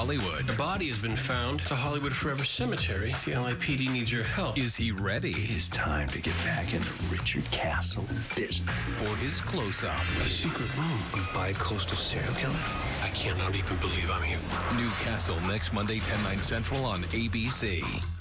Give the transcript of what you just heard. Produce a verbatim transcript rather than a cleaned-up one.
Hollywood. The body has been found at the Hollywood Forever Cemetery. The L A P D needs your help. Is he ready? It is time to get back in the Richard Castle business. For his close-up. A secret room. A bi-coastal serial killer? I cannot even believe I'm here. New Castle next Monday, ten, nine Central on A B C.